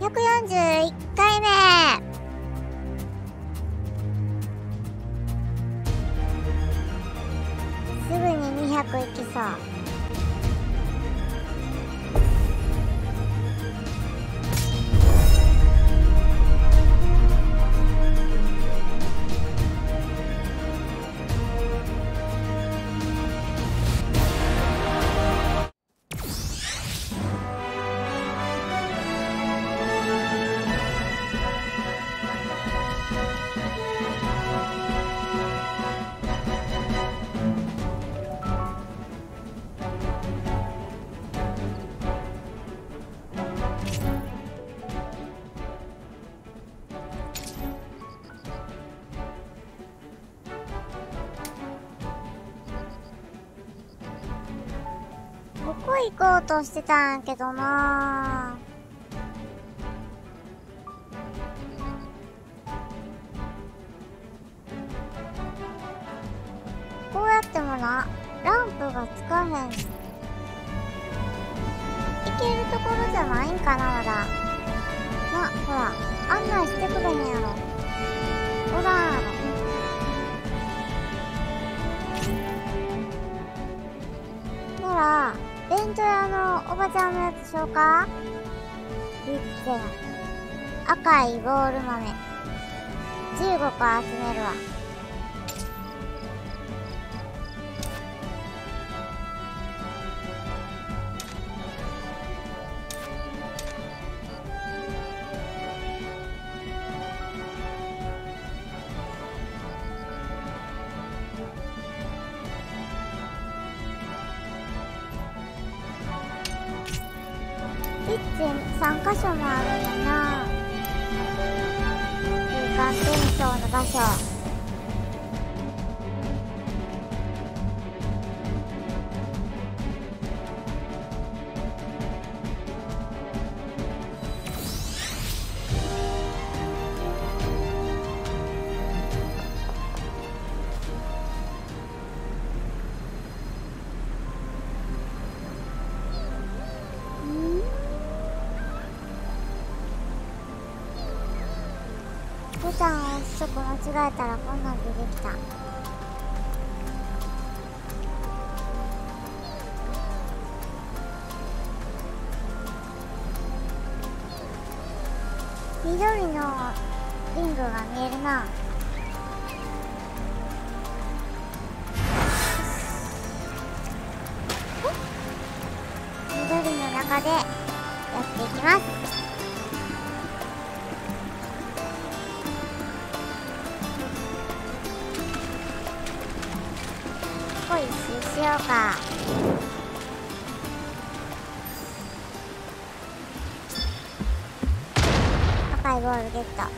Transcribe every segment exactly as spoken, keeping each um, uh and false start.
ひゃくよんじゅういっかいめ。すぐににひゃくいきそう。ここ行こうとしてたんやけどな。こうやってもな、ランプがつかへん。行けるところじゃないんかな、まだ。な、ほら、案内してくれへんやろ。おらんやろ。なら、弁当屋のおばちゃんのやつしようか。リッツェン赤いボール豆じゅうごこ集めるわ。リッツェンさんかしょもあるんやな。空間転送の場所。ボタンを押すとこ間違えたらこんなん出てきた。緑のリングが見えるな。緑の中でやっていきます。ここ一周しようか。赤いボールゲット。あった。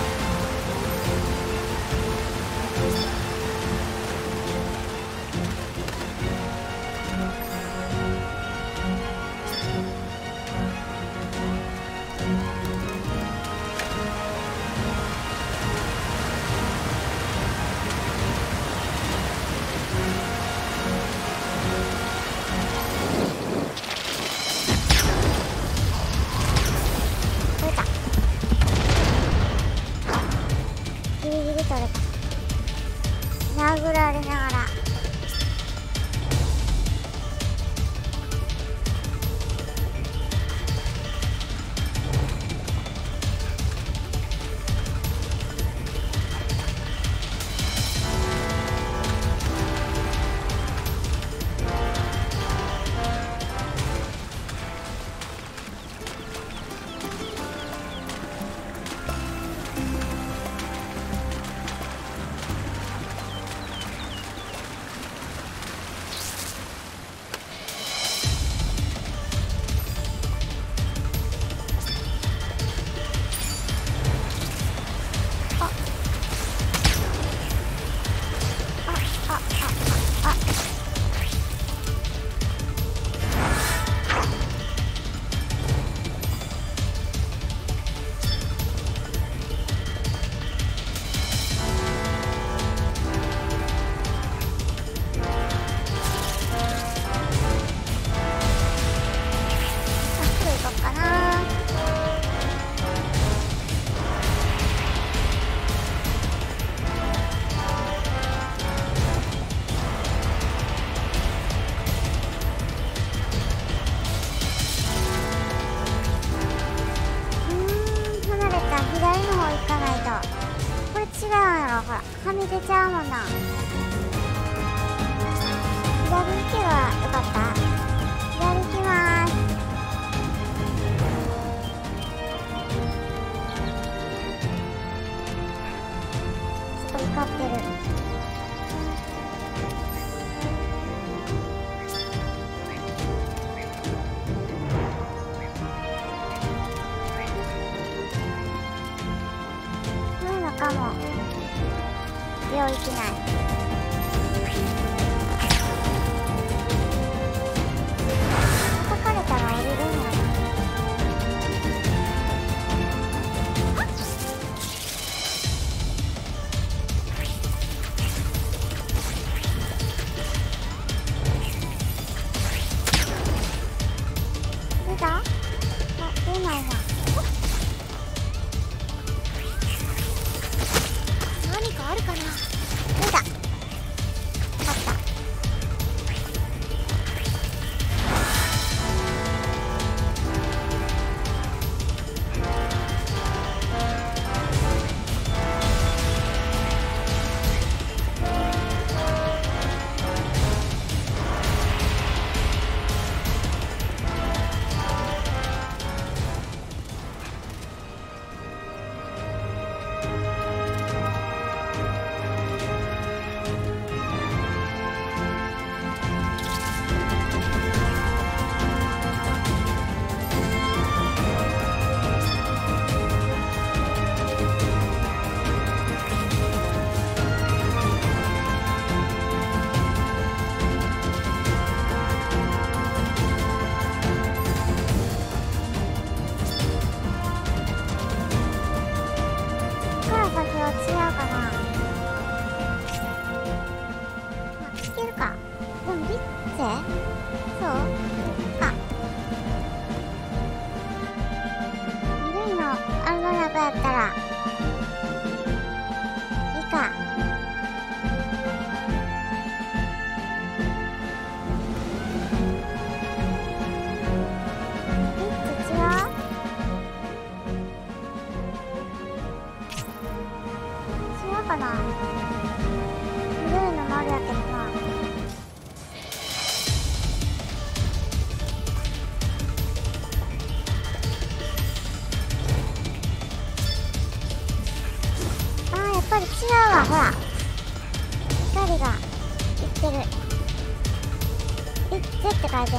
ギリギリ取れた。殴られながら。 れちゃうもんな。左行けばよかった。左行きまーす。ちょっと光ってる。そういうのかも。領域内。叩かれたら降りるんやな。出た？あ、出ないな。何かあるかな。出た。勝った。やったらいいか。え、違う？違うかな。緑の丸やけどな。やっぱり違うわ、ほら光がいってる。いってって書いてるやん。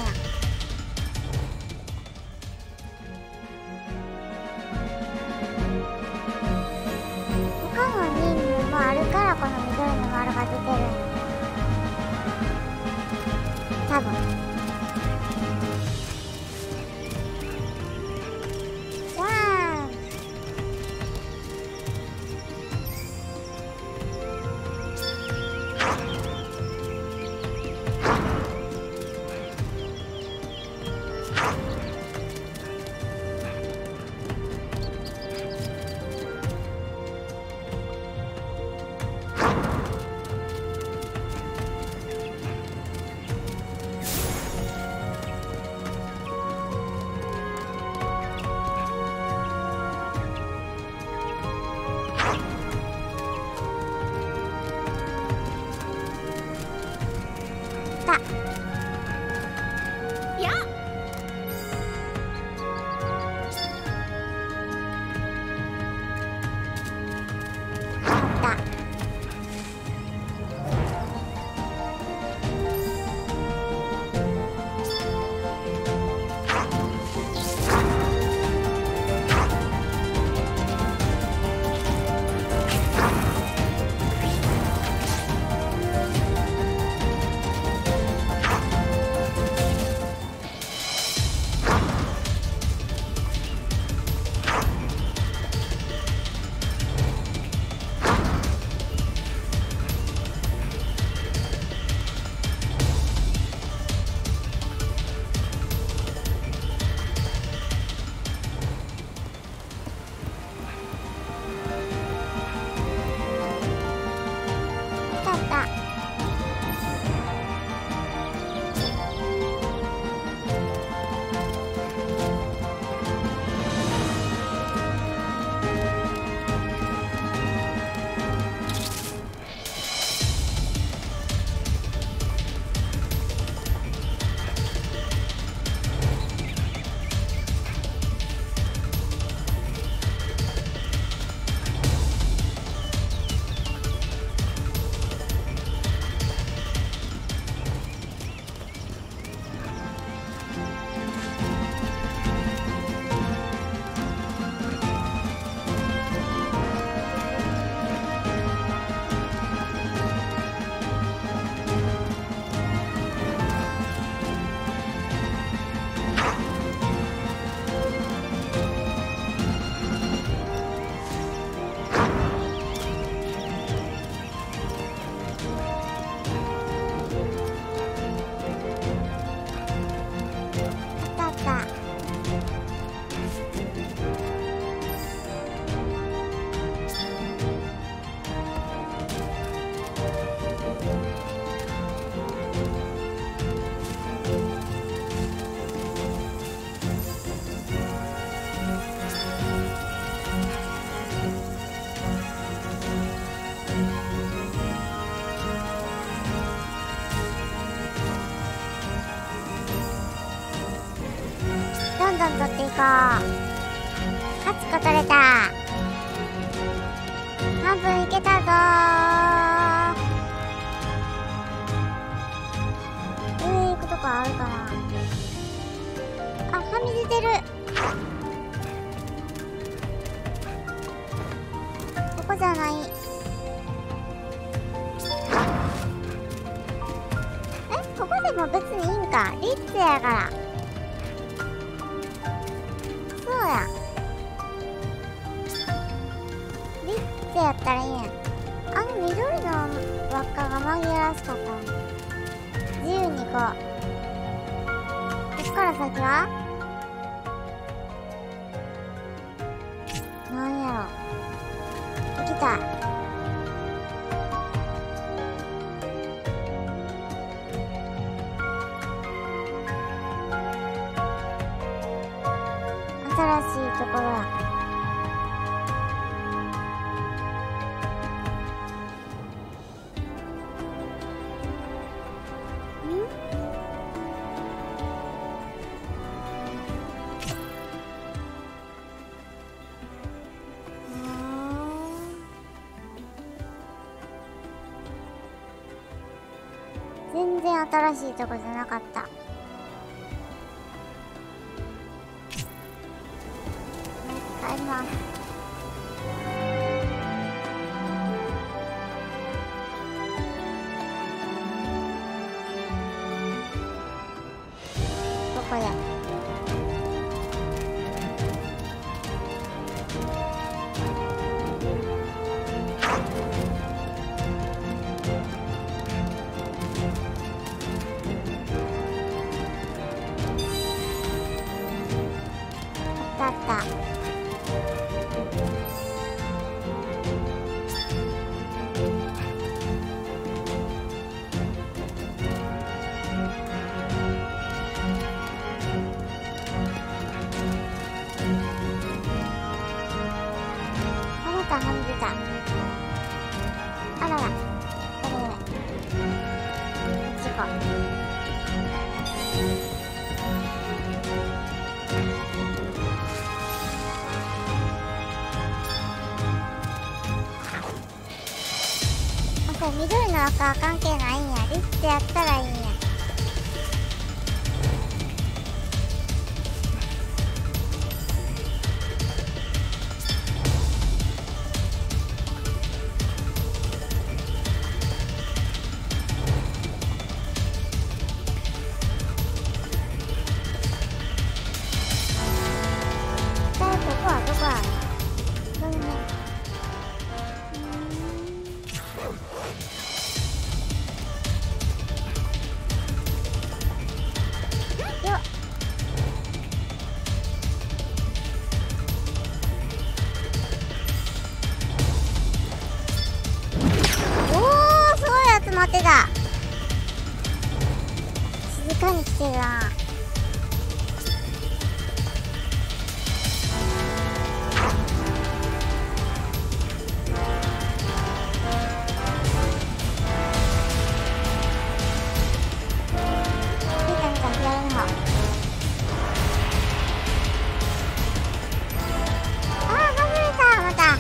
他の任務もあるからこの緑の丸が出てるんや多分。じゃあどん取っていこう。はちこ取れた。半分いけたぞー。上行くとこあるかな。あ、はみ出てる。ここじゃない。え、ここでも別にいいんか。リッツやから。そうや。リッツやったらいいやん。あの緑の輪っかが紛らわしかったの。自由に行こう。こっから先はなんやろ。行きたい。新しいところや。全然新しいとこじゃなかった。帰ります。ここであった。はみ出た。あらら。ダメダメ。こっち行こう。あ、これ緑の赤は関係ないんや。リッツやったらいいんや。待ってた。静かに来てるな。見た見た、左の方。あー、外れた。また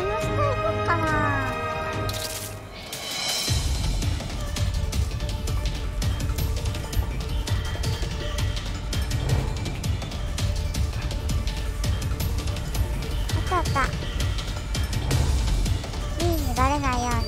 の下行こっかな。あったあった。ビーにバレないように。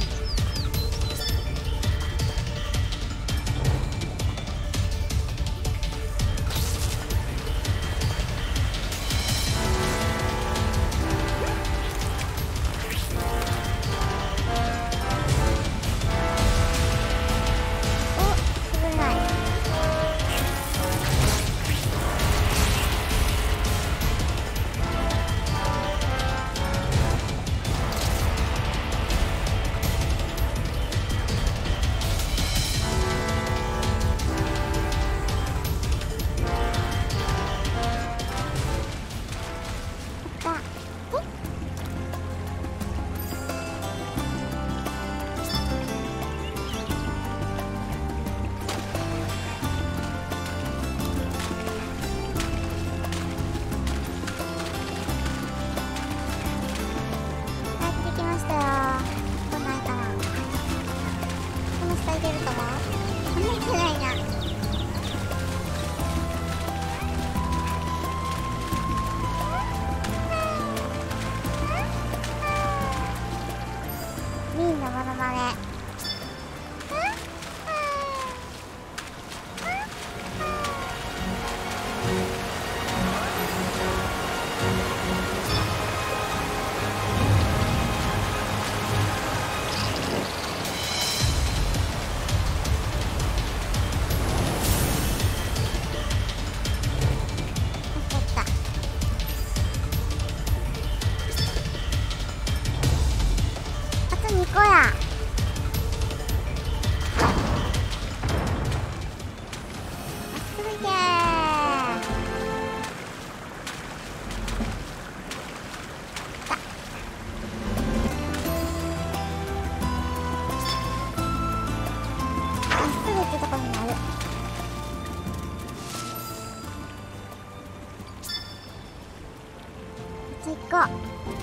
こう。あと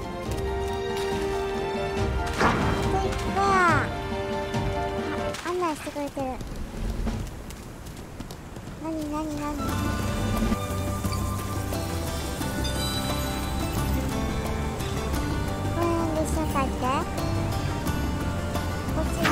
一個や。あ、案内してくれてる。なになになに。この辺で一緒に帰って。こっちに一緒に帰って。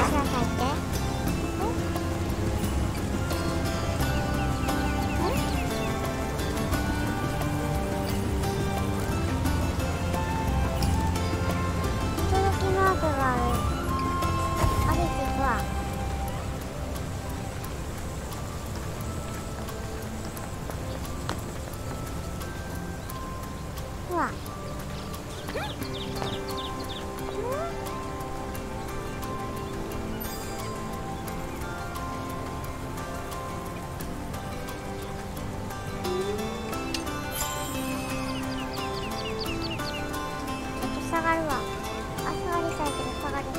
下がるわ。あ、下がりたいけど下がれない。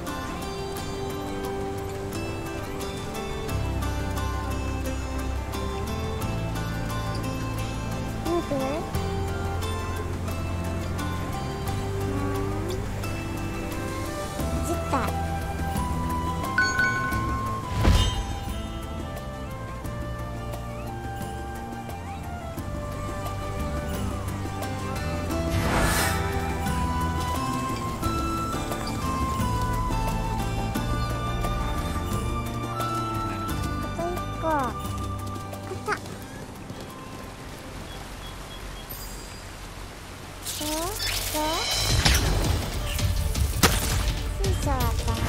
見えてる？実体。あった。どう？どう？水晶だったな。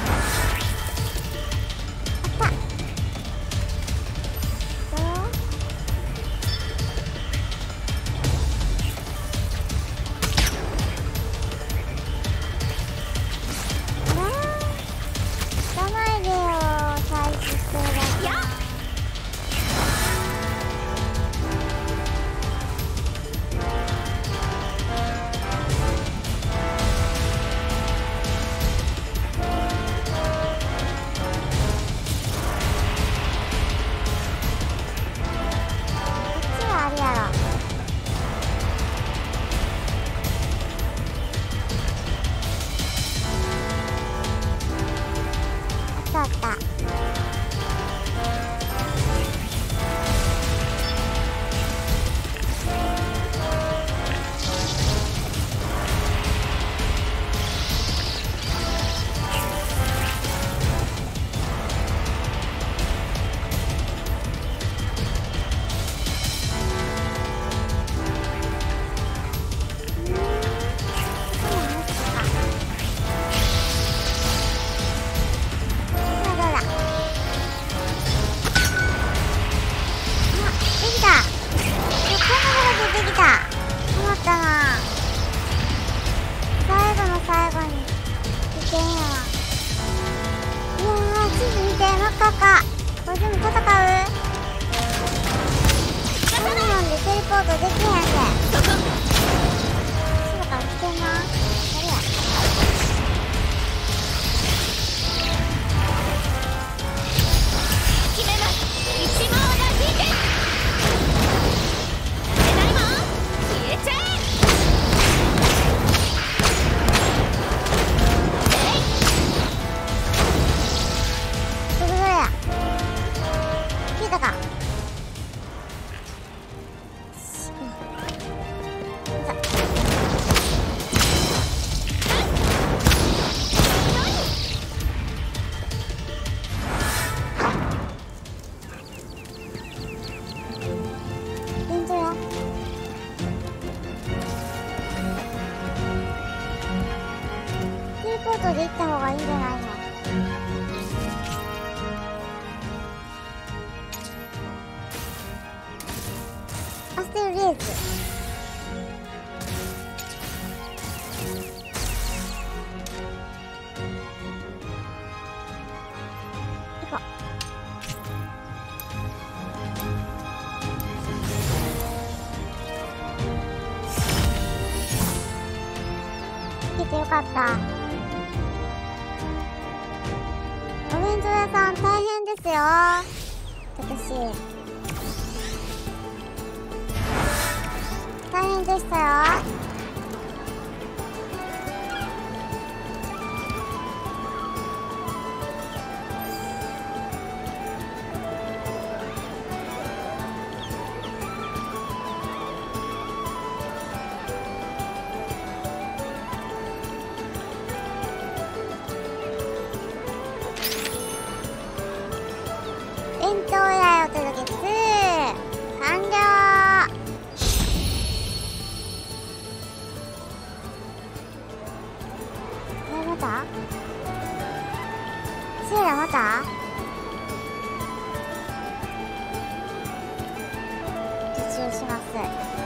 か。これでも戦う。こんなんでテレポートできへんで。そうだから来てんな。誰や。 決めます。一網打尽。出ないわ。消えちゃえ。 どこどれや。消えたか。現状や。テレポートで行った方がいいんじゃないの。アステルレーズ。行こう。来てよかった。お弁当屋さん大変ですよ。私。大変でしたよ。弁当屋へお届けする。完了。え、またシエラまた受注します。